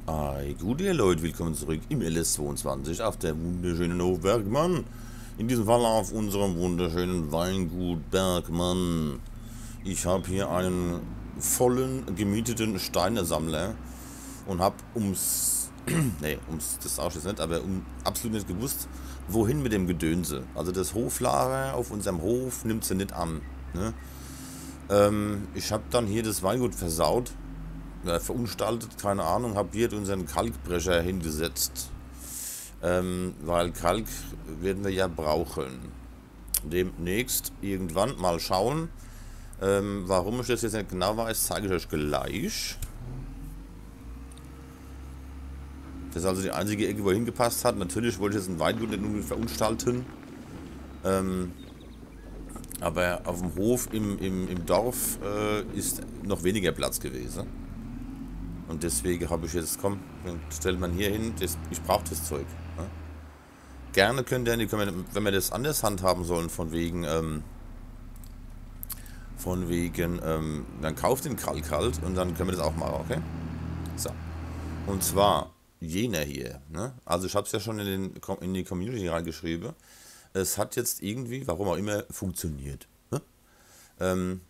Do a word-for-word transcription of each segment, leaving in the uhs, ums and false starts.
Hi, gute Leute, willkommen zurück im L S zweiundzwanzig auf der wunderschönen Hof Bergmann. In diesem Fall auf unserem wunderschönen Weingut Bergmann. Ich habe hier einen vollen, gemieteten Steinesammler und habe ums, nee, ums, das auch jetzt nicht, aber um, absolut nicht gewusst, wohin mit dem Gedönse. Also das Hoflager auf unserem Hof nimmt sie nicht an. Ne? Ähm, ich habe dann hier das Weingut versaut. Ja, verunstaltet, keine Ahnung, habe hier unseren Kalkbrecher hingesetzt. Ähm, weil Kalk werden wir ja brauchen. Demnächst irgendwann mal schauen. Ähm, warum ich das jetzt nicht genau weiß, zeige ich euch gleich. Das ist also die einzige Ecke, wo er hingepasst hat. Natürlich wollte ich jetzt ein Weingut nicht nur verunstalten. Ähm, aber auf dem Hof im, im, im Dorf äh, ist noch weniger Platz gewesen. Und deswegen habe ich jetzt, komm, stellt man hier hin, das, ich brauche das Zeug. Ne? Gerne könnt ihr, wenn wir das anders handhaben sollen, von wegen, ähm, von wegen, ähm, dann kauft den Kalk halt und dann können wir das auch machen, okay? So. Und zwar jener hier, ne? Also ich habe es ja schon in, den, in die Community reingeschrieben. Es hat jetzt irgendwie, warum auch immer, funktioniert. Ne? Ähm,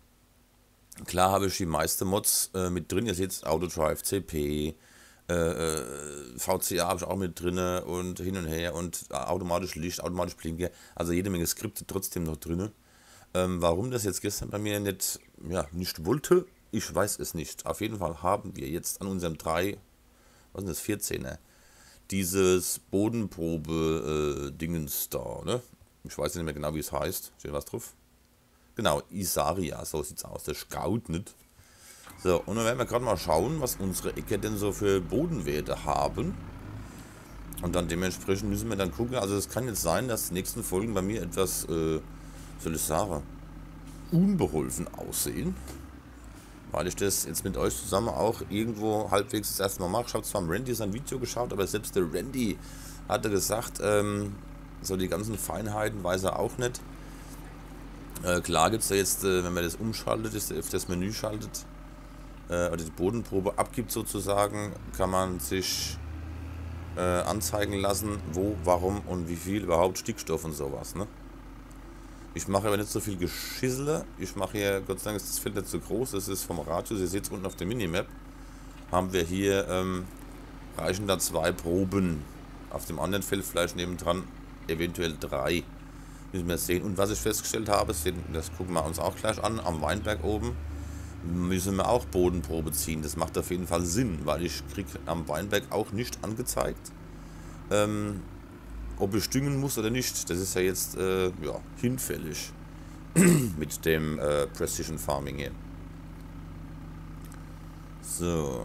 Klar habe ich die meisten Mods äh, mit drin. Ihr seht Autodrive, C P, äh, äh, V C A habe ich auch mit drin und hin und her und automatisch Licht, automatisch Blinker. Also jede Menge Skripte trotzdem noch drin. Ähm, warum das jetzt gestern bei mir nicht, ja, nicht wollte, ich weiß es nicht. Auf jeden Fall haben wir jetzt an unserem drei, was ist das, vierzehner, dieses Bodenprobe-Dingens da, ne? Ich weiß nicht mehr genau, wie es heißt. Steht was drauf? Genau, Isaria, so sieht's aus. Der Scout nicht. So, und dann werden wir gerade mal schauen, was unsere Ecke denn so für Bodenwerte haben. Und dann dementsprechend müssen wir dann gucken. Also es kann jetzt sein, dass die nächsten Folgen bei mir etwas, äh, soll ich sagen, unbeholfen aussehen. Weil ich das jetzt mit euch zusammen auch irgendwo halbwegs das erste Mal mache. Ich habe zwar am Randy sein Video geschaut, aber selbst der Randy hatte gesagt, ähm, so die ganzen Feinheiten weiß er auch nicht. Äh, klar gibt es da jetzt, äh, wenn man das umschaltet, ist, auf das Menü schaltet, äh, oder die Bodenprobe abgibt sozusagen, kann man sich äh, anzeigen lassen, wo, warum und wie viel überhaupt Stickstoff und sowas. Ne? Ich mache aber nicht so viel Geschissele. Ich mache hier, Gott sei Dank ist das Feld nicht so groß, das ist vom Radius, ihr seht es unten auf der Minimap, haben wir hier, ähm, reichen da zwei Proben. Auf dem anderen Feld vielleicht nebendran eventuell drei. Müssen wir sehen. Und was ich festgestellt habe, das gucken wir uns auch gleich an, am Weinberg oben, müssen wir auch Bodenprobe ziehen. Das macht auf jeden Fall Sinn, weil ich kriege am Weinberg auch nicht angezeigt, ähm, ob ich düngen muss oder nicht. Das ist ja jetzt äh, ja, hinfällig mit dem äh, Precision Farming hier. So.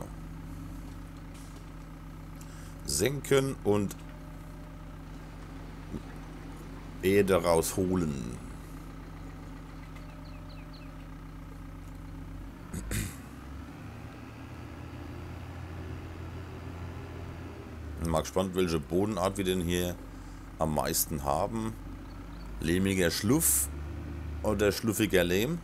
Senken und Erde rausholen. Mal gespannt, welche Bodenart wir denn hier am meisten haben. Lehmiger Schluff oder schluffiger Lehm.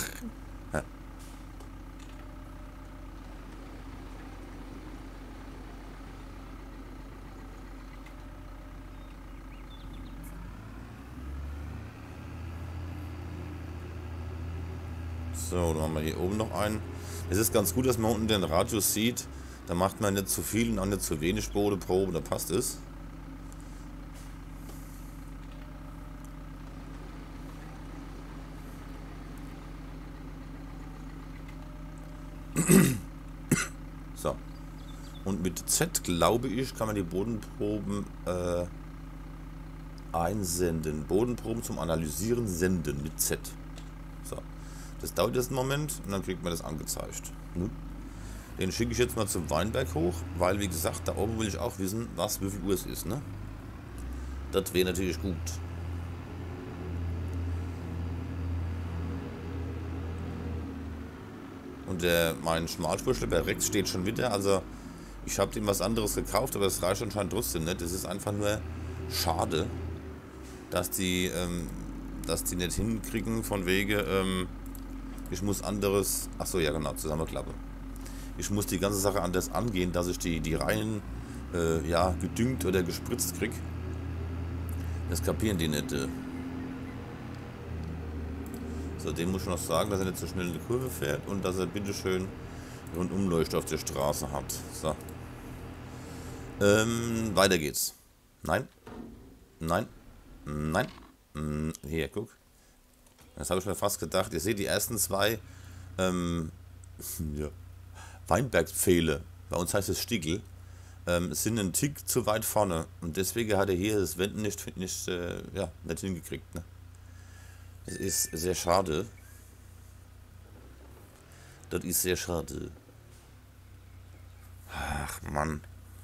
So, dann haben wir hier oben noch einen. Es ist ganz gut, dass man unten den Radius sieht. Da macht man nicht zu viel und auch nicht zu wenig Bodenprobe, da passt es. So. Und mit Z, glaube ich, kann man die Bodenproben äh, einsenden. Bodenproben zum Analysieren senden mit Z. So. Das dauert jetzt einen Moment und dann kriegt man das angezeigt. Ne? Den schicke ich jetzt mal zum Weinberg hoch, weil wie gesagt, da oben will ich auch wissen, was, wie viel Uhr es ist. Ne? Das wäre natürlich gut. Und der, mein Schmalspurschlepper Rex steht schon wieder. Also ich habe ihm was anderes gekauft, aber es reicht anscheinend trotzdem nicht. Es ist einfach nur schade, dass die, ähm, dass die nicht hinkriegen von wegen, ähm, ich muss anderes, achso ja genau, zusammenklappen. ich muss die ganze Sache anders angehen, dass ich die, die Reihen äh, ja, gedüngt oder gespritzt krieg. Das kapieren die nicht. Äh. So, dem muss ich noch sagen, dass er nicht so schnell in die Kurve fährt und dass er bitteschön Rundumleuchter auf der Straße hat. So. Ähm, weiter geht's. Nein. Nein. Nein. Hier, guck. Das habe ich mir fast gedacht. Ihr seht die ersten zwei ähm, ja, Weinbergpfähle. Bei uns heißt es Stiegel. Ähm, sind einen Tick zu weit vorne. Und deswegen hat er hier das Wenden nicht, nicht, äh, ja, nicht hingekriegt. Ne? Das ist sehr schade. Das ist sehr schade. Ach, Mann.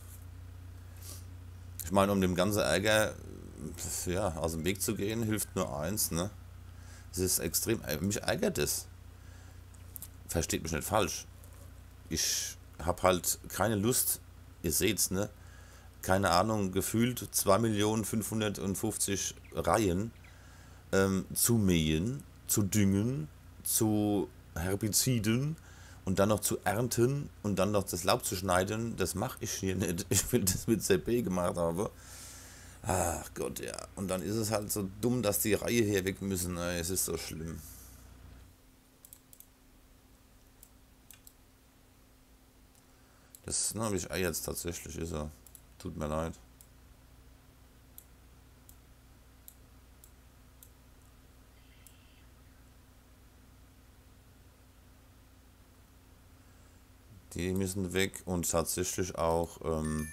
Ich meine, um dem ganzen Ärger ja, aus dem Weg zu gehen, hilft nur eins, ne? Es ist extrem, mich ärgert es. Versteht mich nicht falsch. Ich habe halt keine Lust, ihr seht's, ne? Keine Ahnung, gefühlt zwei Millionen fünfhundertfünfzig Reihen ähm, zu mähen, zu düngen, zu Herbiziden und dann noch zu ernten und dann noch das Laub zu schneiden. Das mache ich hier nicht. Ich will das mit Z B gemacht habe. Ach Gott, ja. Und dann ist es halt so dumm, dass die Reihe hier weg müssen. Es ist so schlimm. Das habe ich jetzt tatsächlich, ist er. Tut mir leid. Die müssen weg und tatsächlich auch, ähm,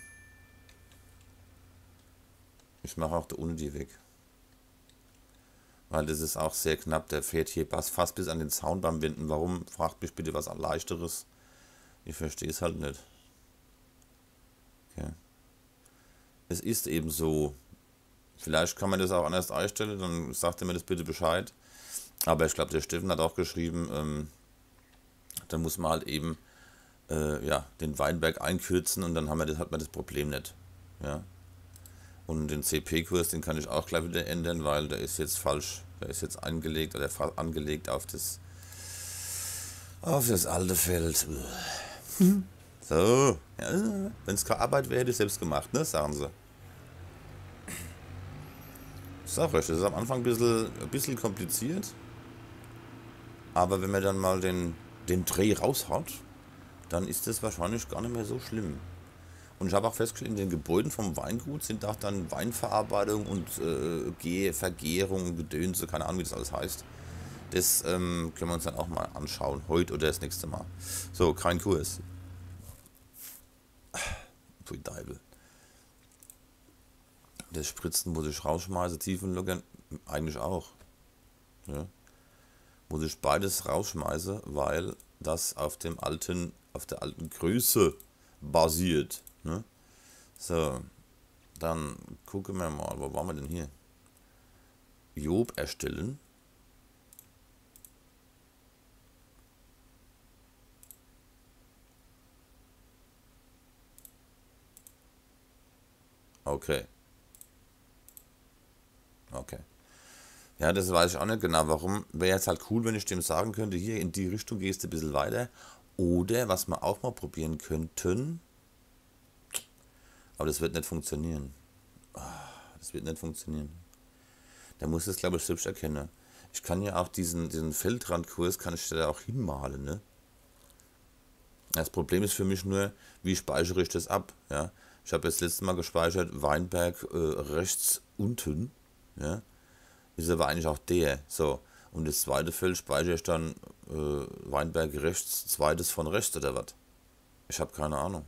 ich mache auch da unten die weg. Weil das ist auch sehr knapp, der fährt hier fast bis an den Zaun beim Winden. Warum? Fragt mich bitte was Leichteres. Ich verstehe es halt nicht. Okay. Es ist eben so. Vielleicht kann man das auch anders einstellen, dann sagt er mir das bitte Bescheid. Aber ich glaube, der Steffen hat auch geschrieben, ähm, da muss man halt eben äh, ja, den Weinberg einkürzen und dann haben wir das, hat man das Problem nicht. Ja. Und den C P-Kurs, den kann ich auch gleich wieder ändern, weil der ist jetzt falsch. Der ist jetzt angelegt oder angelegt auf das auf das alte Feld. So, ja, wenn es keine Arbeit wäre, hätte ich selbst gemacht, ne, sagen sie. Ich sag euch, das ist am Anfang ein bisschen, ein bisschen kompliziert. Aber wenn man dann mal den, den Dreh raushaut, dann ist das wahrscheinlich gar nicht mehr so schlimm. Und ich habe auch festgestellt, in den Gebäuden vom Weingut sind auch dann Weinverarbeitung und äh, Vergärung, Gedönse, keine Ahnung, wie das alles heißt. Das ähm, können wir uns dann auch mal anschauen, heute oder das nächste Mal. So, kein Kurs. Pui Deibel. Das Spritzen muss ich rausschmeißen, Tiefenlockern, eigentlich auch. Ja. Muss ich beides rausschmeißen, weil das auf dem alten, auf der alten Größe basiert. Ne? So, dann gucken wir mal, wo waren wir denn hier? Job erstellen. Okay. Okay. Ja, das weiß ich auch nicht genau, warum. Wäre jetzt halt cool, wenn ich dem sagen könnte, hier in die Richtung gehst du ein bisschen weiter. Oder, was wir auch mal probieren könnten, aber das wird nicht funktionieren. Das wird nicht funktionieren. Da muss es, glaube ich, selbst erkennen. Ich kann ja auch diesen, diesen Feldrandkurs, kann ich da auch hinmalen, ne? Das Problem ist für mich nur, wie speichere ich das ab, ja? Ich habe jetzt letztes Mal gespeichert, Weinberg äh, rechts unten, ja? Ist aber eigentlich auch der, so. Und das zweite Feld speichere ich dann äh, Weinberg rechts, zweites von rechts oder was? Ich habe keine Ahnung.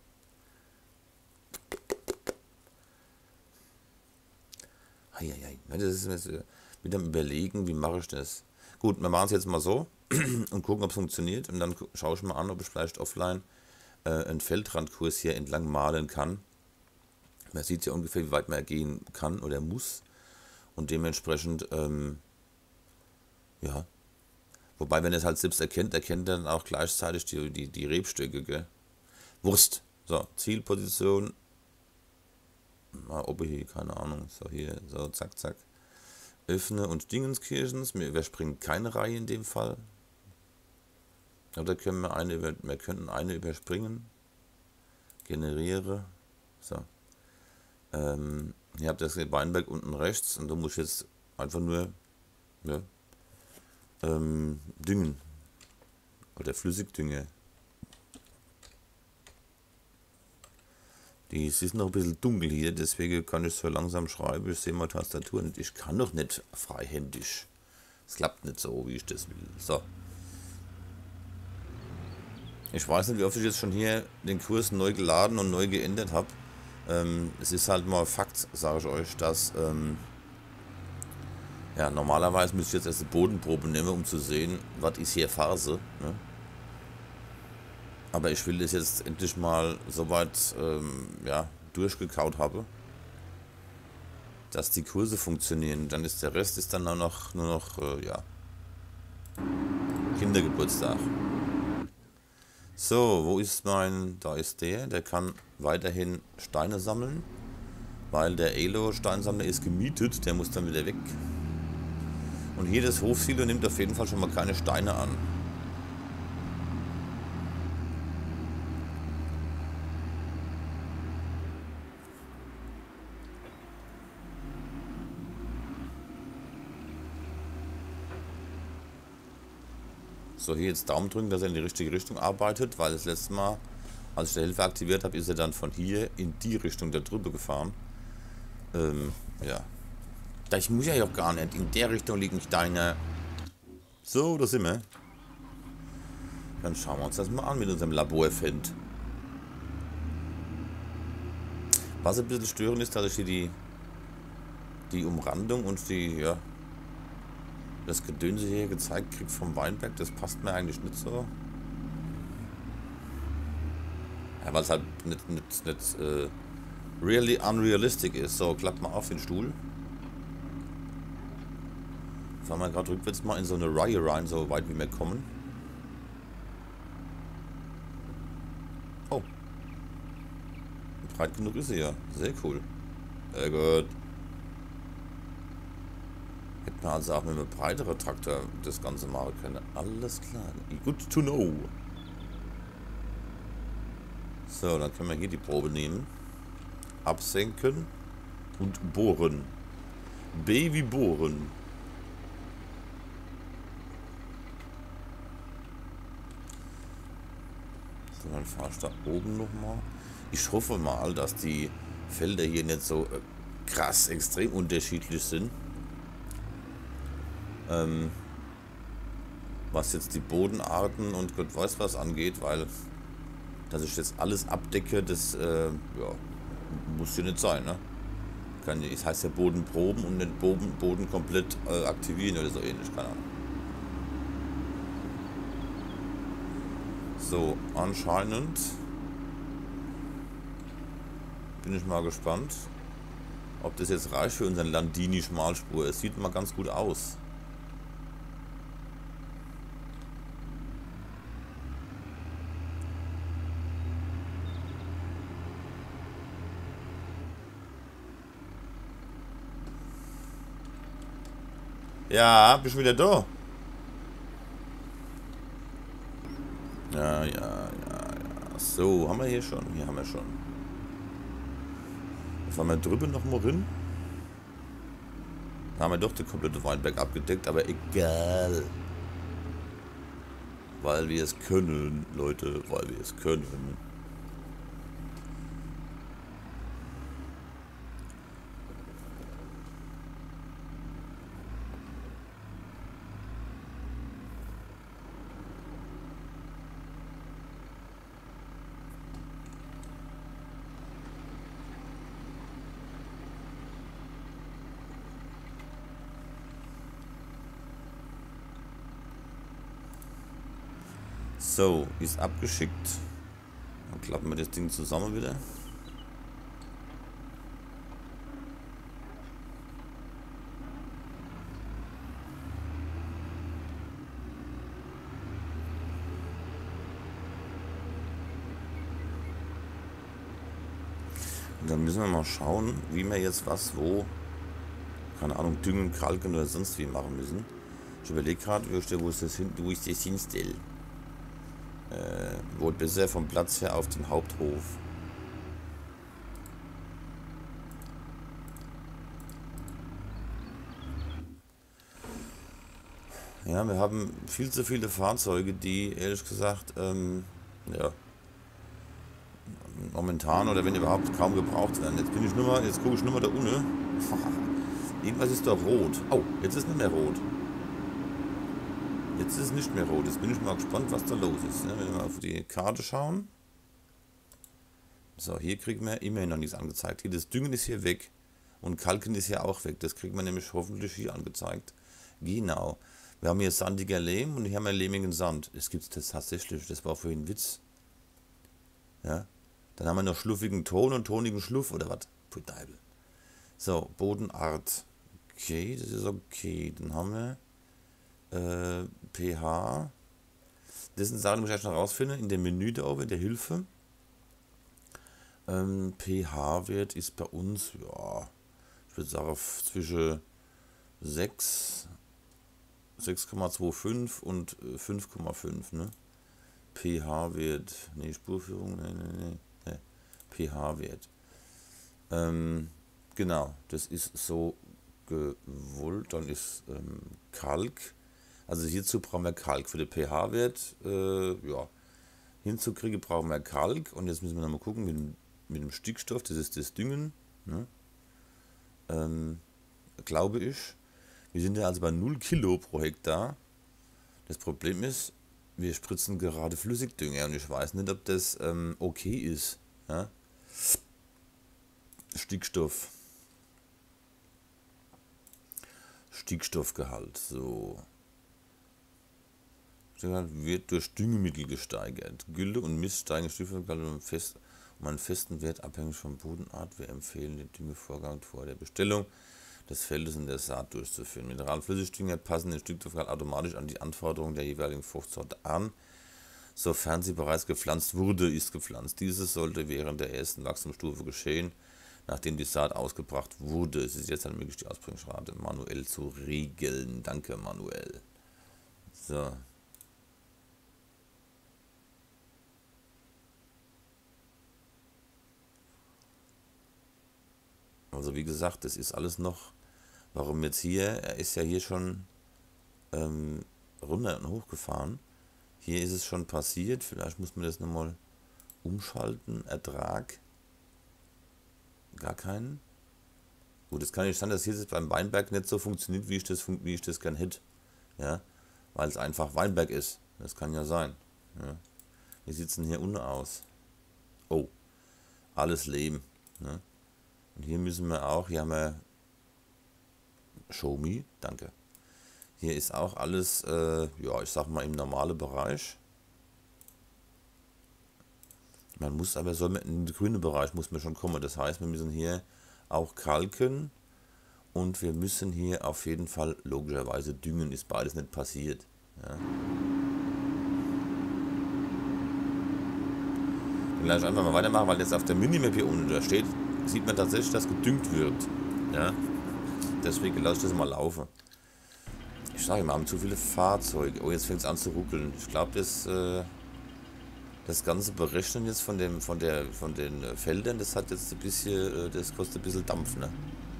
Eieiei, das ist jetzt mit dem Überlegen, wie mache ich das? Gut, wir machen es jetzt mal so und gucken, ob es funktioniert. Und dann schaue ich mal an, ob ich vielleicht offline äh, einen Feldrandkurs hier entlang malen kann. Man sieht ja ungefähr, wie weit man gehen kann oder muss. Und dementsprechend, ähm, ja. Wobei, wenn er es halt selbst erkennt, erkennt er dann auch gleichzeitig die, die, die Rebstöcke, gell? Wurst. So, Zielposition. Mal oben hier, keine Ahnung. So, hier, so, zack, zack. Öffne und Dingenskirchens. Wir überspringen keine Reihe in dem Fall. Oder können wir eine über, wir könnten eine überspringen. Generiere. So. Ähm, ihr habt das Weinberg unten rechts und du musst jetzt einfach nur ja, ähm, düngen. Oder Flüssigdünge. Die ist noch ein bisschen dunkel hier, deswegen kann ich so langsam schreiben. Ich sehe mal Tastatur und ich kann doch nicht freihändig. Es klappt nicht so, wie ich das will. So. Ich weiß nicht, wie oft ich jetzt schon hier den Kurs neu geladen und neu geändert habe. Ähm, es ist halt mal Fakt, sage ich euch, dass ähm, ja, normalerweise müsste ich jetzt erst eine Bodenprobe nehmen, um zu sehen, was ist hier Phase. Ne? Aber ich will das jetzt endlich mal soweit ähm, ja, durchgekaut habe, dass die Kurse funktionieren. Dann ist der Rest ist dann nur noch, nur noch äh, ja, Kindergeburtstag. So, wo ist mein... Da ist der. Der kann weiterhin Steine sammeln, weil der Elo-Steinsammler ist gemietet. Der muss dann wieder weg. Und hier das Hofsilo nimmt auf jeden Fall schon mal keine Steine an. So, hier jetzt Daumen drücken, dass er in die richtige Richtung arbeitet, weil das letzte Mal, als ich die Hilfe aktiviert habe, ist er dann von hier in die Richtung da drüber gefahren. Ähm, ja. Ich muss ja auch gar nicht. In der Richtung liegen Steine. So, da sind wir. Dann schauen wir uns das mal an mit unserem Labor-Event. Was ein bisschen störend ist, dass ich hier die, die Umrandung und die, ja, das Gedönse hier gezeigt kriegt vom Weinberg. Das passt mir eigentlich nicht so. Ja, weil es halt nicht, nicht, nicht äh, really unrealistic ist. So, klappt mal auf den Stuhl. Fahren wir gerade rückwärts mal in so eine Reihe rein, so weit wie wir kommen. Oh. Breit genug ist sie ja. Sehr cool. Sehr gut. Hätten wir also auch mit einem breiteren Traktor das Ganze machen können. Alles klar. Good to know. So, dann können wir hier die Probe nehmen. Absenken und bohren. B wie bohren. So, dann fahre ich da oben nochmal. Ich hoffe mal, dass die Felder hier nicht so äh, krass extrem unterschiedlich sind. Ähm, was jetzt die Bodenarten und Gott weiß was angeht, weil dass ich jetzt alles abdecke, das äh, ja, muss ja nicht sein, ne? Kann, das heißt ja Boden proben und den Boden, Boden komplett äh, aktivieren oder so ähnlich, keine Ahnung. So, anscheinend bin ich mal gespannt, ob das jetzt reicht für unseren Landini-Schmalspur. Es sieht mal ganz gut aus. Ja, bist du wieder da? Ja, ja, ja, ja. So, haben wir hier schon. Hier haben wir schon. Fahren wir drüben noch mal hin. Da haben wir doch den komplette Weinberg abgedeckt, aber egal. Weil wir es können, Leute, weil wir es können. So, ist abgeschickt. Dann klappen wir das Ding zusammen wieder. Und dann müssen wir mal schauen, wie wir jetzt was wo, keine Ahnung, düngen, kalken oder sonst wie machen müssen. Ich überlege gerade, wo ich das hin, wo ich das hinstelle. Äh, wohl besser vom Platz her auf den Haupthof. Ja, wir haben viel zu viele Fahrzeuge, die ehrlich gesagt, ähm, ja, momentan oder wenn überhaupt kaum gebraucht werden. Jetzt bin ich nur mal, jetzt gucke ich nur mal da unten. Irgendwas ist da rot. Oh, jetzt ist nicht mehr rot. Jetzt ist es nicht mehr rot. Jetzt bin ich mal gespannt, was da los ist. Wenn wir mal auf die Karte schauen. So, hier kriegen wir immerhin noch nichts angezeigt. Hier, das Düngen ist hier weg. Und Kalken ist hier auch weg. Das kriegt man nämlich hoffentlich hier angezeigt. Genau. Wir haben hier sandiger Lehm und hier haben wir lehmigen Sand. Es gibt das tatsächlich. Das war vorhin ein Witz. Ja. Dann haben wir noch schluffigen Ton und tonigen Schluff oder was? Puteibel. So, Bodenart. Okay, das ist okay. Dann haben wir äh, pH. Das sind Sachen, die muss ich erst noch rausfinden. In dem Menü da oben, in der Hilfe. Ähm, pH-Wert ist bei uns, ja, ich würde sagen, auf zwischen sechs, sechs Komma fünfundzwanzig und fünf Komma fünf, ne? pH-Wert, ne, Spurführung, ne, ne, ne, ne. pH-Wert. Ähm, genau, das ist so gewollt. Dann ist ähm, Kalk. Also hierzu brauchen wir Kalk. Für den pH-Wert, äh, ja, hinzukriegen brauchen wir Kalk. Und jetzt müssen wir nochmal gucken mit dem, mit dem Stickstoff, das ist das Düngen. Ne? Ähm, glaube ich. Wir sind ja also bei null Kilo pro Hektar. Das Problem ist, wir spritzen gerade Flüssigdünger und ich weiß nicht, ob das ähm, okay ist. Ja? Stickstoff. Stickstoffgehalt. So. Wird durch Düngemittel gesteigert. Gülle und Mist steigen Stickstoffgehalt um, fest, um einen festen Wert abhängig von Bodenart. Wir empfehlen den Düngevorgang vor der Bestellung des Feldes und der Saat durchzuführen. Mineralflüssigdünger passen den Stickstoffgehalt automatisch an die Anforderungen der jeweiligen Fruchtsorte an, sofern sie bereits gepflanzt wurde, ist gepflanzt. Dieses sollte während der ersten Wachstumsstufe geschehen, nachdem die Saat ausgebracht wurde. Es ist jetzt dann möglich, die Ausbringungsrate manuell zu regeln. Danke, Manuel. So. Also wie gesagt, das ist alles noch, warum jetzt hier, er ist ja hier schon ähm, runter und hoch gefahren. Hier ist es schon passiert, vielleicht muss man das nochmal umschalten. Ertrag, gar keinen. Gut, es kann nicht sein, dass hier jetzt beim Weinberg nicht so funktioniert, wie ich das, wie ich das gern hätte. Ja, weil es einfach Weinberg ist. Das kann ja sein. Ja. Wie sieht es denn hier unten aus? Oh, alles Lehm. Ne? Und hier müssen wir auch, hier haben wir Show Me, danke. Hier ist auch alles, äh, ja, ich sag mal im normalen Bereich. Man muss aber so in den grünen Bereich muss man schon kommen. Das heißt, wir müssen hier auch kalken und wir müssen hier auf jeden Fall logischerweise düngen. Ist beides nicht passiert. Ja. Dann gleich einfach mal weitermachen, weil jetzt auf der Minimap hier unten da steht, sieht man tatsächlich, dass gedüngt wird. Ja. Deswegen lasse ich das mal laufen. Ich sage immer, wir haben zu viele Fahrzeuge. Oh, jetzt fängt es an zu ruckeln. Ich glaube, das, äh, das ganze Berechnen jetzt von dem, von der, von den Feldern, das hat jetzt ein bisschen, äh, das kostet ein bisschen Dampf, ne?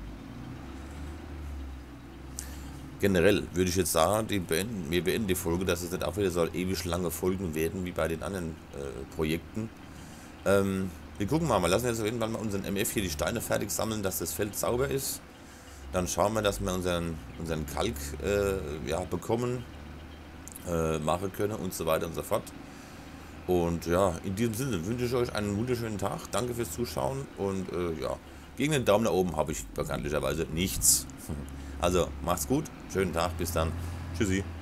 Generell würde ich jetzt sagen, die beenden, wir beenden die Folge, dass es nicht auch wieder so ewig lange Folgen werden wie bei den anderen äh, Projekten. Ähm, wir gucken mal, wir lassen jetzt auf jeden Fall mal unseren M F hier die Steine fertig sammeln, dass das Feld sauber ist. Dann schauen wir, dass wir unseren, unseren Kalk äh, ja, bekommen, äh, machen können und so weiter und so fort. Und ja, in diesem Sinne wünsche ich euch einen wunderschönen Tag. Danke fürs Zuschauen und äh, ja, gegen den Daumen nach oben habe ich bekanntlicherweise nichts. Also macht's gut, schönen Tag, bis dann. Tschüssi.